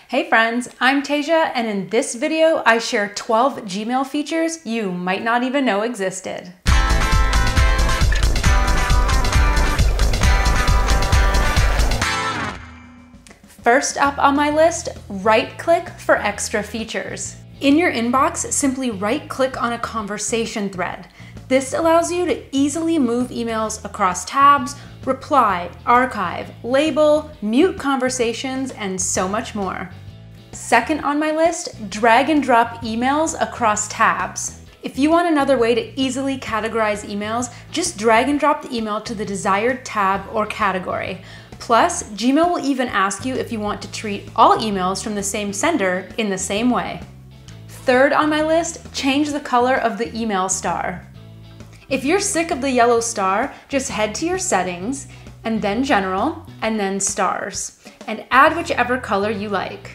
Hey friends, I'm Tasia, and in this video, I share 12 Gmail features you might not even know existed. First up on my list, right-click for extra features. In your inbox, simply right-click on a conversation thread. This allows you to easily move emails across tabs, reply, archive, label, mute conversations, and so much more. Second on my list, drag and drop emails across tabs. If you want another way to easily categorize emails, just drag and drop the email to the desired tab or category. Plus, Gmail will even ask you if you want to treat all emails from the same sender in the same way. Third on my list, change the color of the email star. If you're sick of the yellow star, just head to your settings, and then General, and then Stars, and add whichever color you like.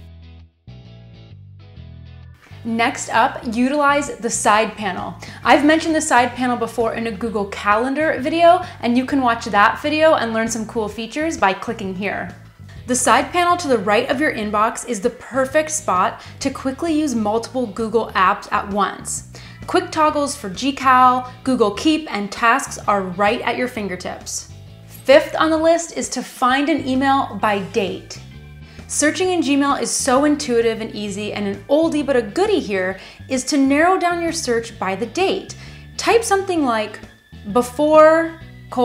Next up, utilize the side panel. I've mentioned the side panel before in a Google Calendar video, and you can watch that video and learn some cool features by clicking here. The side panel to the right of your inbox is the perfect spot to quickly use multiple Google apps at once. Quick toggles for Gcal, Google Keep, and Tasks are right at your fingertips. Fifth on the list is to find an email by date. Searching in Gmail is so intuitive and easy, and an oldie but a goodie here is to narrow down your search by the date. Type something like before,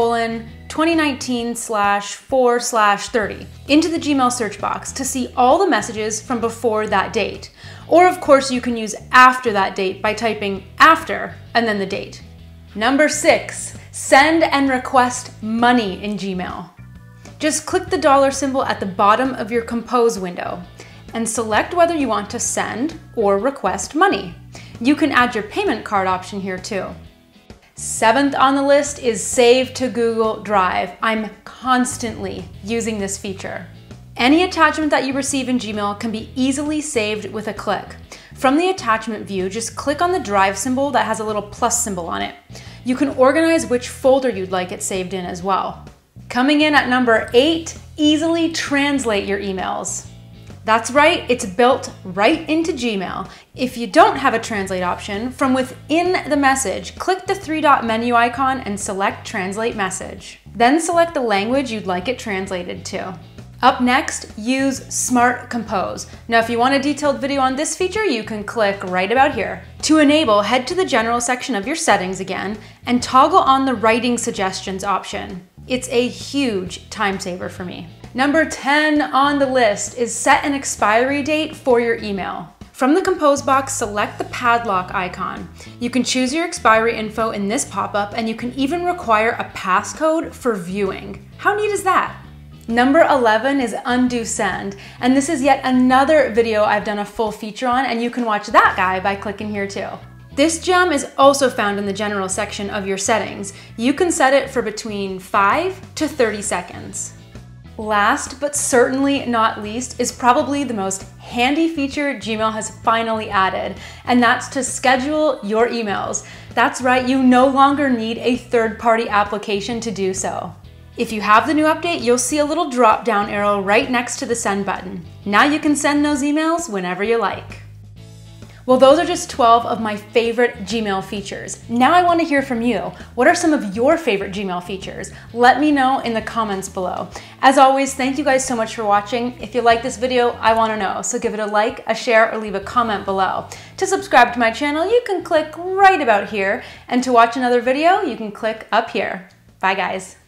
2019/4/30 into the Gmail search box to see all the messages from before that date. Or of course you can use after that date by typing after and then the date. Number 6, send and request money in Gmail. Just click the dollar symbol at the bottom of your Compose window and select whether you want to send or request money. You can add your payment card option here too. Seventh on the list is save to Google Drive. I'm constantly using this feature. Any attachment that you receive in Gmail can be easily saved with a click. From the attachment view, just click on the Drive symbol that has a little plus symbol on it. You can organize which folder you'd like it saved in as well. Coming in at number 8, easily translate your emails. That's right, it's built right into Gmail. If you don't have a translate option, from within the message, click the 3-dot menu icon and select Translate Message. Then select the language you'd like it translated to. Up next, use Smart Compose. Now, if you want a detailed video on this feature, you can click right about here. To enable, head to the General section of your settings again and toggle on the Writing Suggestions option. It's a huge time saver for me. Number 10 on the list is set an expiry date for your email. From the Compose box, select the padlock icon. You can choose your expiry info in this pop-up, and you can even require a passcode for viewing. How neat is that? Number 11 is undo send, and this is yet another video I've done a full feature on, and you can watch that guy by clicking here too. This gem is also found in the General section of your settings. You can set it for between 5 to 30 seconds. Last, but certainly not least, is probably the most handy feature Gmail has finally added, and that's to schedule your emails. That's right, you no longer need a third-party application to do so. If you have the new update, you'll see a little drop-down arrow right next to the send button. Now you can send those emails whenever you like. Well, those are just 12 of my favorite Gmail features. Now I want to hear from you. What are some of your favorite Gmail features? Let me know in the comments below. As always, thank you guys so much for watching. If you like this video, I want to know, so give it a like, a share, or leave a comment below. To subscribe to my channel, you can click right about here, and to watch another video, you can click up here. Bye guys.